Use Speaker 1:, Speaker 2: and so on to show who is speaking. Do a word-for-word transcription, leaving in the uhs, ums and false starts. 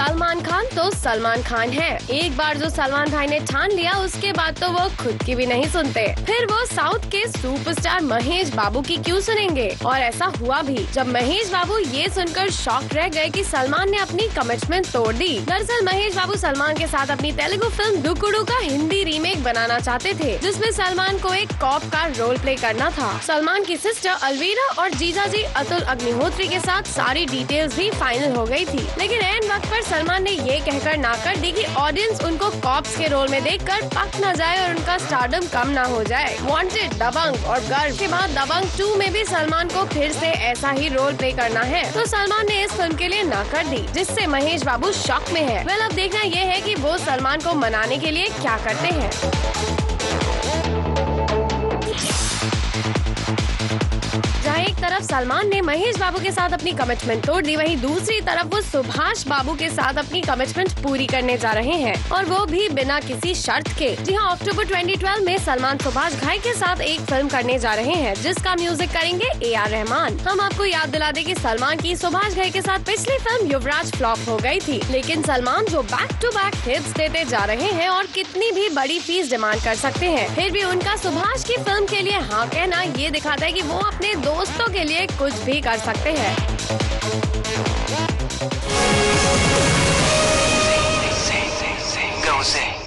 Speaker 1: सलमान खान तो सलमान खान है। एक बार जो सलमान भाई ने ठान लिया उसके बाद तो वो खुद की भी नहीं सुनते। फिर वो साउथ के सुपरस्टार महेश बाबू की क्यों सुनेंगे? और ऐसा हुआ भी जब महेश बाबू ये सुनकर शॉक रह गए कि सलमान ने अपनी कमिटमेंट तोड़ दी। दरअसल महेश बाबू सलमान के साथ अपनी तेलुगु फिल्म दुकुडु का हिंदी रीमेक बनाना चाहते थे, जिसमें सलमान को एक कॉप का रोल प्ले करना था। सलमान की सिस्टर अलवीरा और जीजाजी अतुल अग्निहोत्री के साथ सारी डिटेल्स भी फाइनल हो गई थी, लेकिन एंड वक्त पर सलमान ने ये कहकर ना कर दी कि ऑडियंस उनको कॉप्स के रोल में देखकर पक न जाए और उनका स्टारडम कम ना हो जाए। वांटेड, दबंग और गर्व के बाद दबंग टू में भी सलमान को फिर से ऐसा ही रोल प्ले करना है, तो सलमान ने इस फिल्म के लिए ना कर दी, जिससे महेश बाबू शॉक में है। वेल अब देखना ये है कि वो सलमान को मनाने के लिए क्या करते हैं। जहाँ एक तरफ सलमान ने महेश बाबू के साथ अपनी कमिटमेंट तोड़ दी, वहीं दूसरी तरफ वो सुभाष बाबू के साथ अपनी कमिटमेंट पूरी करने जा रहे हैं, और वो भी बिना किसी शर्त के। जी हाँ, अक्टूबर दो हज़ार बारह में सलमान सुभाष घाई के साथ एक फिल्म करने जा रहे हैं, जिसका म्यूजिक करेंगे ए आर रहमान। हम आपको याद दिला दें कि सलमान की सुभाष घाई के साथ पिछली फिल्म युवराज फ्लॉप हो गई थी, लेकिन सलमान जो बैक टू बैक हिट्स देते जा रहे हैं और कितनी भी बड़ी फीस डिमांड कर सकते हैं, फिर भी उनका सुभाष की फिल्म के लिए हाँ कहना ये दिखाता है कि वो अपने दोस्तों के लिए कुछ भी कर सकते हैं।
Speaker 2: Go Zing.